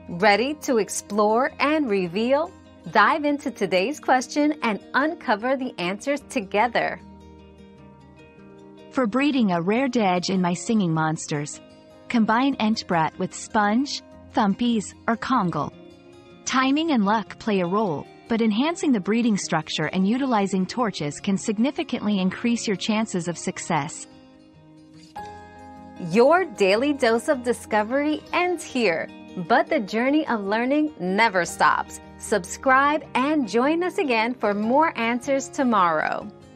Ready to explore and reveal? Dive into today's question and uncover the answers together. For breeding a rare Deedge in my singing monsters, combine Entbrat with Sponge, Thumpies, or Congal. Timing and luck play a role, but enhancing the breeding structure and utilizing torches can significantly increase your chances of success. Your daily dose of discovery ends here, but the journey of learning never stops. Subscribe and join us again for more answers tomorrow.